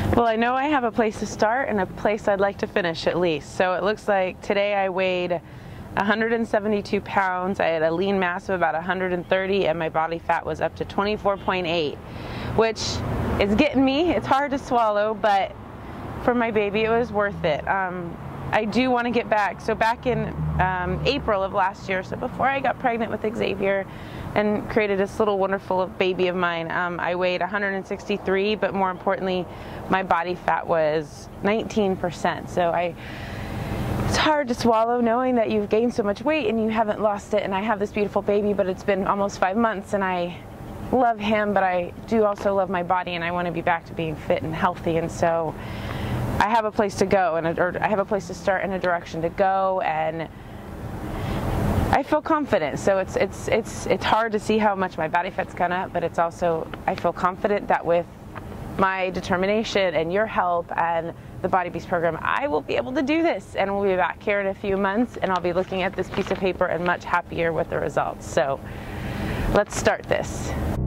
Well, I know I have a place to start and a place I'd like to finish at least. So it looks like today I weighed 172 pounds. I had a lean mass of about 130 and my body fat was up to 24.8, which is getting me. It's hard to swallow, but for my baby it was worth it. I do want to get back. So back in April of last year, so before I got pregnant with Xavier and created this little wonderful baby of mine, I weighed 163, but more importantly, my body fat was 19%. So it's hard to swallow knowing that you've gained so much weight and you haven't lost it. And I have this beautiful baby, but it's been almost 5 months and I love him, but I do also love my body and I want to be back to being fit and healthy. And so I have a place to go, or I have a place to start and a direction to go, and I feel confident. So it's hard to see how much my body fat's gone up, but it's also, I feel confident that with my determination and your help and the Body Beast program, I will be able to do this, and we'll be back here in a few months and I'll be looking at this piece of paper and much happier with the results. So let's start this.